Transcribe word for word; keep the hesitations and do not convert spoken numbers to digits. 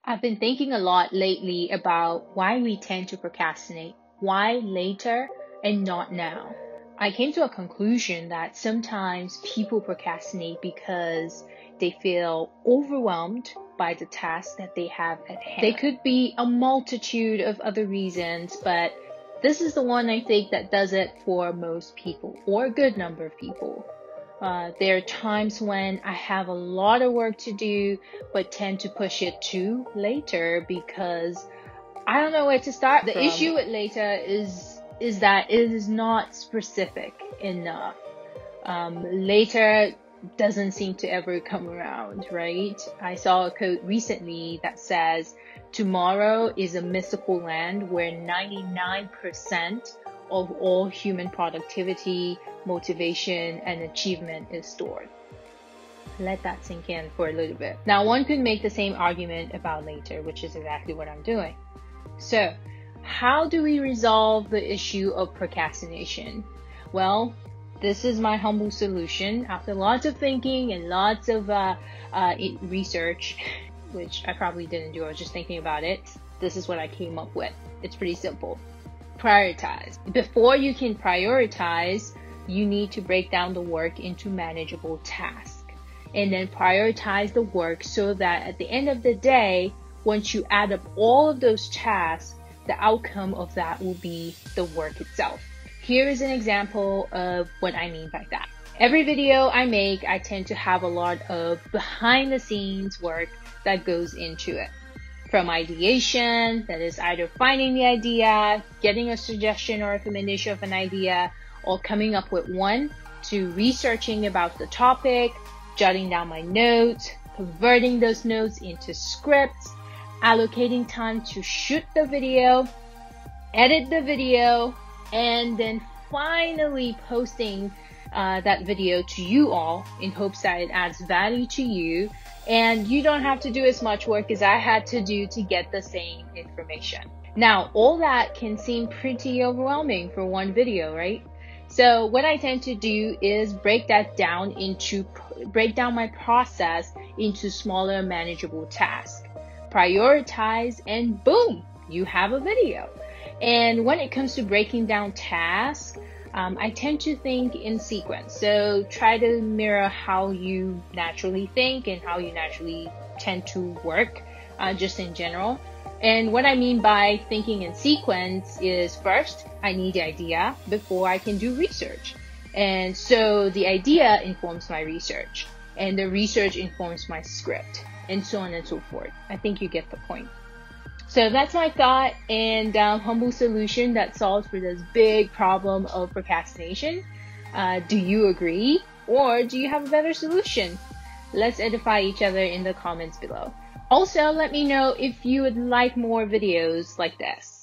I've been thinking a lot lately about why we tend to procrastinate, why later and not now. I came to a conclusion that sometimes people procrastinate because they feel overwhelmed by the task that they have at hand. There could be a multitude of other reasons, but this is the one I think that does it for most people, or a good number of people. Uh, there are times when I have a lot of work to do, but tend to push it to later because I don't know where to start from. The issue with later is is that it is not specific enough. Um, later doesn't seem to ever come around, right? I saw a quote recently that says, "Tomorrow is a mystical land where ninety-nine percent of all human productivity, motivation, and achievement is stored." Let that sink in for a little bit. Now, one could make the same argument about later, which is exactly what I'm doing. So, how do we resolve the issue of procrastination? Well, this is my humble solution. After lots of thinking and lots of uh, uh, research, which I probably didn't do, I was just thinking about it, this is what I came up with. It's pretty simple. Prioritize. Before you can prioritize, you need to break down the work into manageable tasks and then prioritize the work so that at the end of the day, once you add up all of those tasks, the outcome of that will be the work itself. Here is an example of what I mean by that. Every video I make, I tend to have a lot of behind the scenes work that goes into it. From ideation, that is either finding the idea, getting a suggestion or recommendation of an idea, or coming up with one, to researching about the topic, jotting down my notes, converting those notes into scripts, allocating time to shoot the video, edit the video, and then finally posting uh, that video to you all in hopes that it adds value to you. And you don't have to do as much work as I had to do to get the same information. Now, all that can seem pretty overwhelming for one video, right? So what I tend to do is break that down into, break down my process into smaller manageable tasks. Prioritize, and boom, you have a video. And when it comes to breaking down tasks, Um, I tend to think in sequence. So try to mirror how you naturally think and how you naturally tend to work, uh, just in general. And what I mean by thinking in sequence is, first, I need the idea before I can do research. And so the idea informs my research, and the research informs my script, and so on and so forth. I think you get the point. So that's my thought and um, humble solution that solves for this big problem of procrastination. Uh, do you agree? Or do you have a better solution? Let's edify each other in the comments below. Also, let me know if you would like more videos like this.